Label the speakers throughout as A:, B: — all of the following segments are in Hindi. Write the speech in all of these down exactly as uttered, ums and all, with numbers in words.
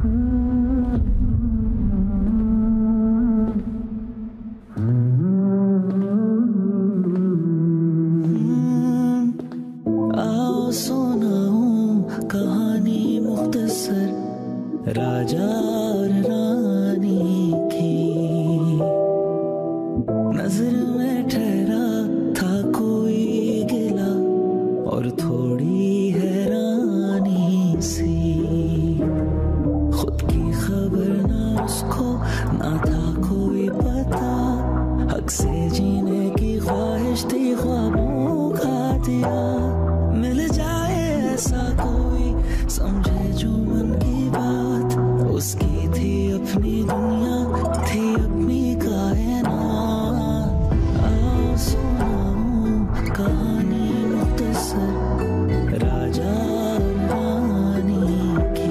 A: आओ सुनाऊं कहानी मुख्तसर राजा और रानी की। नजर में ठहरा था कोई गिला और थोड़ी हैरानी सी। खुद की खबर ना उसको ना था कोई पता, हक से जीने की ख्वाहिश थी ख्वाबों खा दिया। मिल जाए ऐसा कोई समझे जो मन की बात, उसकी थी अपनी दुनिया थी अपनी कायनात। आओ सुनाऊं कहानी मुख्तसर राजा रानी की।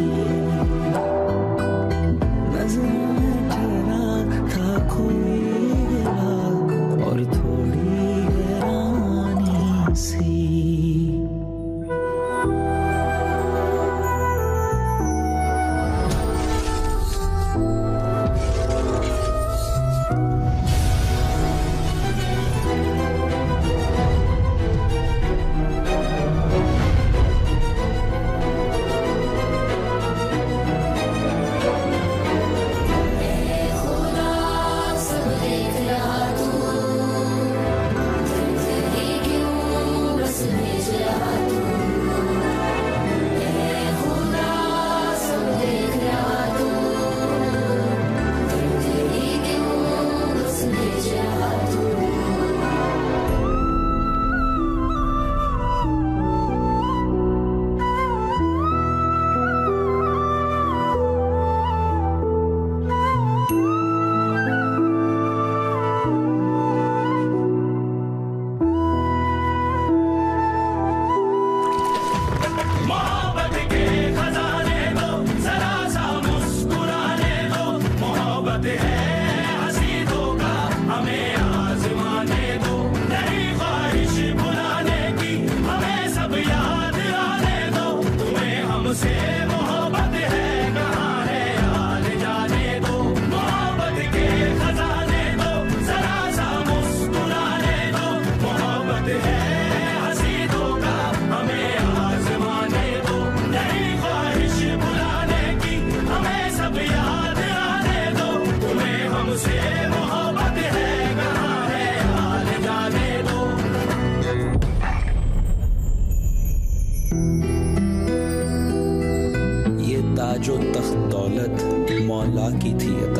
A: नजर में ठहरा था कोई गिला और थोड़ी हैरानी सी। ताजो तख्त दौलत मौला की थी अता,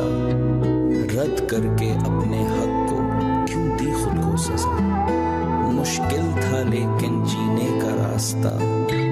A: रद्द करके अपने हक को क्यों दी खुद को सजा। मुश्किल था लेकिन जीने का रास्ता,